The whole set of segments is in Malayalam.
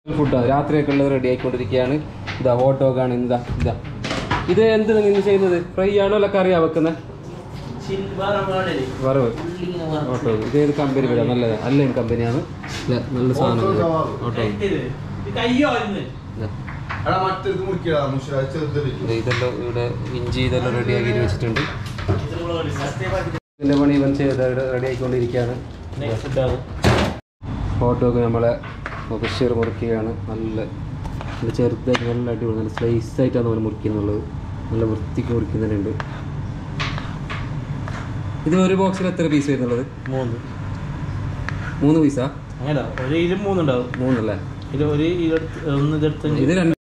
ഫുഡാണ് രാത്രിയൊക്കെ ഉള്ളത് റെഡി ആയിക്കൊണ്ടിരിക്കുകയാണ്. ഇതാ ഓട്ടോക്കാണ് ഇതാ ഇതാ. ഇത് എന്ത് നിങ്ങൾ ചെയ്യുന്നത്? ഫ്രൈ ആണോ അല്ല കറിയാ വെക്കുന്നത്? വറവ് ഓട്ടോ. ഇത് ഏത് കമ്പനി വരാം? നല്ലതാണ്. അല്ല കമ്പനിയാണ്, നല്ല സാധനം. ഓട്ടോ ഇതെല്ലാം ഇവിടെ ഇഞ്ചി ഇതെല്ലാം റെഡിയാക്കി വെച്ചിട്ടുണ്ട്. ഇതിൻ്റെ പണി ഇവൻ ചെയ്ത് റെഡി ആയിക്കൊണ്ടിരിക്കുകയാണ്. ഓട്ടോ ഒക്കെ നമ്മളെ ബഷീർ മുറിക്കുകയാണ്. നല്ല ചെറുതായിട്ട് നല്ല അടിപൊളി നല്ല സ്ലൈസായിട്ടാണ് നമ്മൾ മുറിക്കുന്നുള്ളത്. നല്ല വൃത്തിക്ക് മുറിക്കുന്നുണ്ട്. ഇത് ഒരു ബോക്സിൽ എത്ര പീസ് വരുന്നുള്ളത്? 3 പീസാ? മൂന്നല്ലേ? ഇത് 2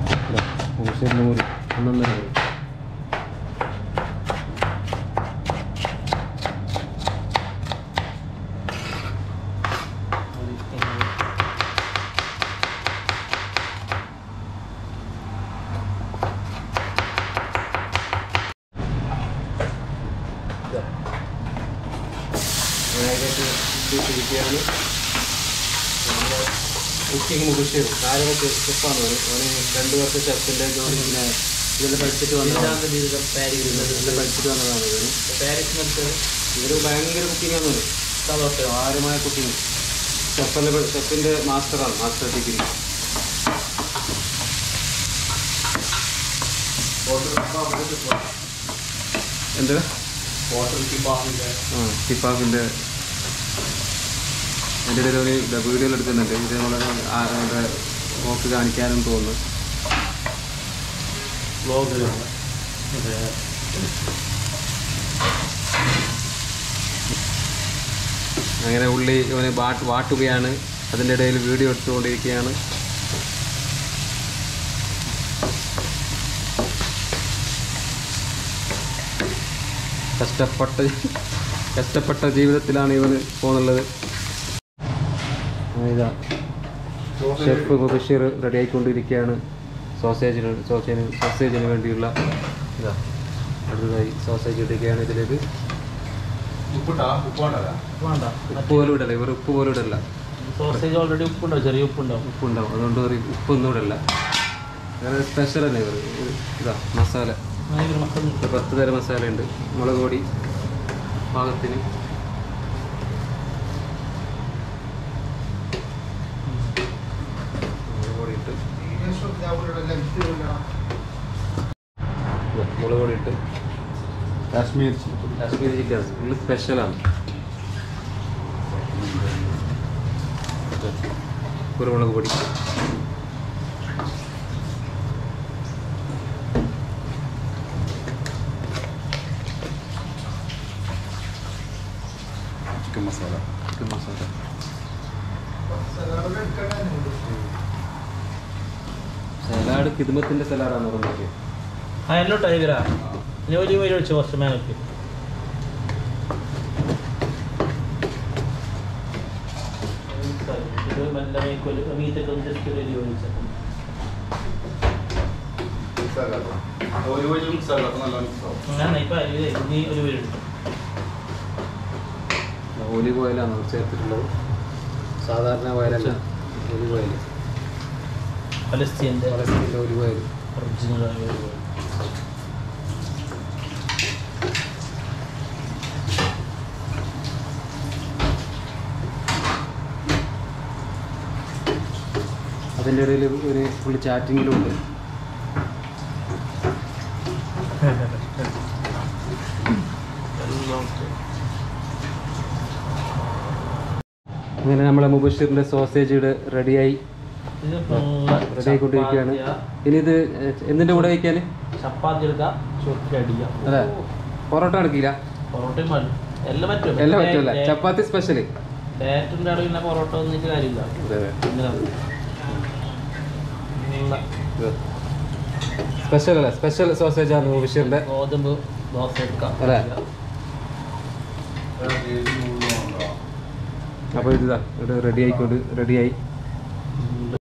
1.5. കുക്കിംഗ് മുഖ്യം കാര്യമൊക്കെ സ്റ്റെപ്പാണ്. അവന് 2 വർഷം ഷെഫിൻ്റെ ജോലി ഇതെല്ലാം പഠിച്ചിട്ട് വന്നതാണ്. ഇവര് ഭയങ്കര കുക്കിംഗാണ്. ആരുമായ കുക്കിംഗ്. ഷെഫിൻ്റെ മാസ്റ്ററാണ്, മാസ്റ്റർ ഡിഗ്രി. എന്താ കിപ്പാഫിൻ്റെ എൻ്റെ ഇടയിൽ ഒരു വീഡിയോയിൽ എടുക്കുന്നുണ്ട്. ഇത് നമ്മളെ നോക്ക് കാണിക്കാനും തോന്നുന്നു. അങ്ങനെ ഉള്ളി ഇവന് വാട്ടുകയാണ്. അതിൻ്റെ ഇടയിൽ വീഡിയോ എടുത്തുകൊണ്ടിരിക്കുകയാണ്. കഷ്ടപ്പെട്ട ജീവിതത്തിലാണ് ഇവന് പോകുന്നുള്ളത്. ഇതാ ഷെഫ് ബഷീർ റെഡി ആയിക്കൊണ്ടിരിക്കുകയാണ്. സോസേജിന് വേണ്ടിയുള്ള ഇതാ അടുത്തതായി സോസേജ് ഇടുകയാണ്. ഇതിലേക്ക് ഉപ്പ് പോലും ഇടല്ല. ഇവർ ഉപ്പ് പോലും ഇടല്ല. സോസേജ് ഓൾറെഡി ഉപ്പുണ്ടാവും, ചെറിയ ഉപ്പുണ്ടാവും. അതുകൊണ്ട് ഒരു ഉപ്പൊന്നും ഇടല്ല. വേറെ സ്പെഷ്യൽ തന്നെ ഇവർ. ഇതാ മസാല 10 തരം മസാല ഉണ്ട്. മുളക് പൊടി പാകത്തിന്. മുളക് പൊടി ഇട്ട് കാശ്മീരി ചിക്കൻ ഫുള്ള് സ്പെഷ്യലാണ്. കുരുമുളക് പൊടി ചിക്കൻ മസാല സലാഡ് കിദ്മത്തിന്റെ സലാഡാണ് പറഞ്ഞത്. ഒഴിച്ചു കുറച്ച് മേലക്ക്. ഒലിവ് ഓയിലാണ് ചേർത്തിട്ടുള്ളത്. സാധാരണ ഓയിലല്ല, ഒലിവ് ഓയിൽ. പലസ്തീൻ്റെ olive oil, original olive oil. അതിൻ്റെ ഇടയിൽ ഒരു ഫുള്ള് ചാറ്റിങ്ങിലുണ്ട്. അങ്ങനെ നമ്മളെ മുബഷിറിൻ്റെ സോസേജ് റെഡിയായിക്കൊണ്ടിരിക്കുകയാണ്. ഇനി ഇത് എന്തിൻ്റെ കൂടെ വയ്ക്കാൻ? ചപ്പാത്തി എടുക്കാം, അതെ. പൊറോട്ട എടുക്കില്ല? എല്ലാം പറ്റുമല്ല. ചപ്പാത്തി സ്പെഷ്യൽ. പിന്നെ പൊറോട്ട ഒന്നിട്ട് കാര്യമില്ല. സ്പെഷ്യൽ അല്ല, സ്പെഷ്യൽ സോസേജ് ആണ് മുബഷിറിൻ്റെ. ഗോതമ്പ് ദോശ എടുക്കാം അല്ലേ? അപ്പോൾ ഇതാ ഇവിടെ റെഡിയായി